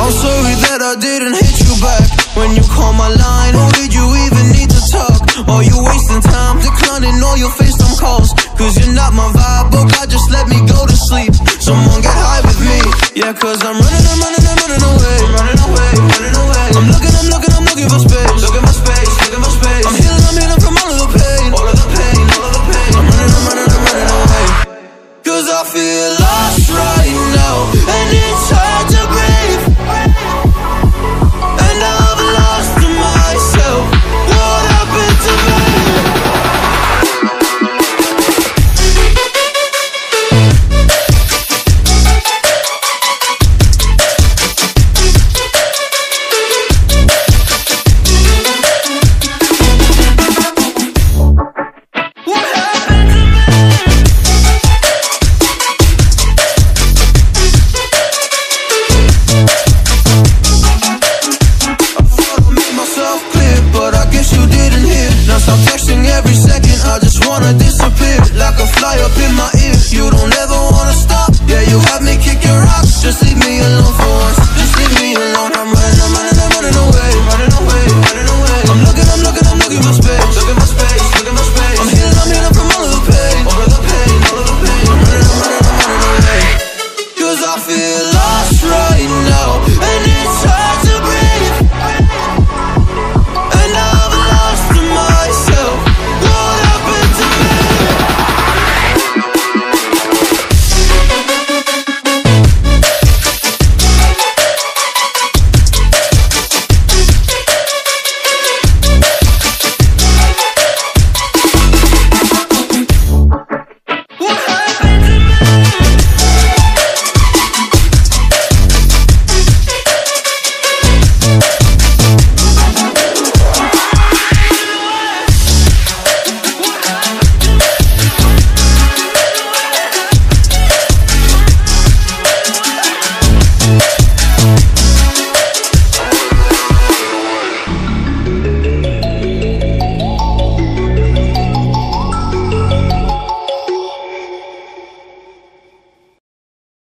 I'm sorry that I didn't hit you back when you called my line. Or did you even need to talk? Or you wasting time declining all your FaceTime calls? Cause you're not my vibe, but God just let me go to sleep. Someone get high with me. Yeah, cause I'm running away. I'm looking for space. Look at my space. I'm healing from all of the pain. I'm running away. Cause I feel lost right now, and it's hard to breathe. And I've lost myself. What happened to me? Stop texting every second, I just wanna disappear. Like a fly up in my ear, you don't ever